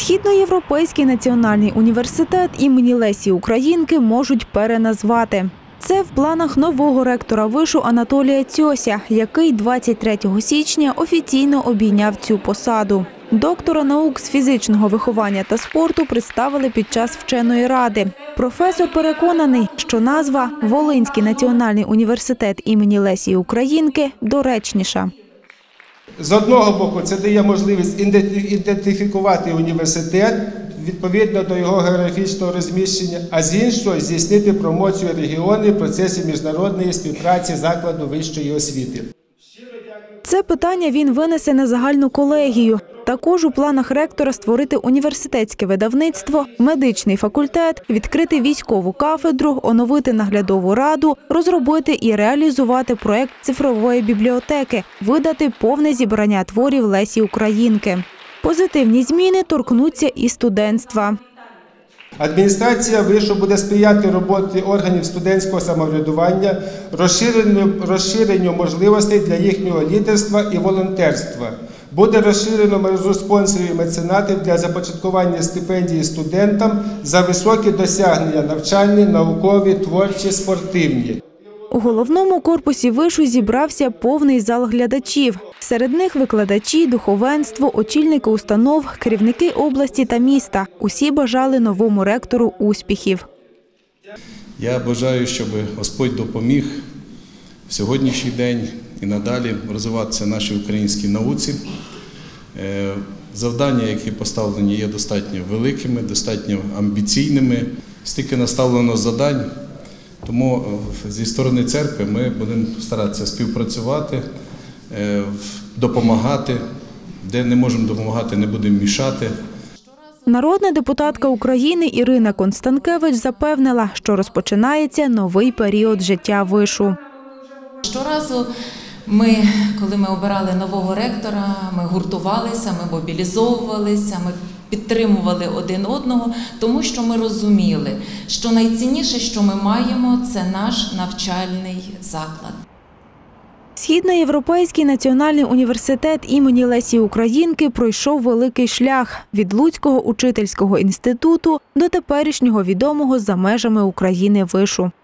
Східноєвропейський національний університет імені Лесі Українки можуть переназвати. Це в планах нового ректора вишу Анатолія Цьося, який 23 січня офіційно обійняв цю посаду. Доктора наук з фізичного виховання та спорту представили під час вченої ради. Професор переконаний, що назва «Волинський національний університет імені Лесі Українки» доречніша. З одного боку, це дає можливість ідентифікувати університет відповідно до його географічного розміщення, а з іншого – здійснити промоцію регіону в процесі міжнародної співпраці закладу вищої освіти. Це питання він винесе на загальну колегію. Також у планах ректора створити університетське видавництво, медичний факультет, відкрити військову кафедру, оновити наглядову раду, розробити і реалізувати проєкт цифрової бібліотеки, видати повне зібрання творів Лесі Українки. Позитивні зміни торкнуться і студентства. Адміністрація вишу буде сприяти роботі органів студентського самоврядування, розширенню можливостей для їхнього лідерства і волонтерства. Буде розширено мережу спонсорів і меценатів для започаткування стипендії студентам за високі досягнення навчальні, наукові, творчі, спортивні. У головному корпусі вишу зібрався повний зал глядачів. Серед них викладачі, духовенство, очільники установ, керівники області та міста. Усі бажали новому ректору успіхів. Я бажаю, щоб Господь допоміг в сьогоднішній день і надалі розвиватися нашій українській науці. Завдання, які поставлені, є достатньо великими, достатньо амбіційними. Стільки наставлено завдань, тому зі сторони церкви ми будемо старатися співпрацювати, допомагати. Де не можемо допомагати, не будемо мішати. Народна депутатка України Ірина Констанкевич запевнила, що розпочинається новий період життя вишу. Щоразу коли ми обирали нового ректора, ми гуртувалися, ми мобілізовувалися, ми підтримували один одного, тому що ми розуміли, що найцінніше, що ми маємо, це наш навчальний заклад. Східноєвропейський національний університет імені Лесі Українки пройшов великий шлях – від Луцького учительського інституту до теперішнього відомого за межами України вишу.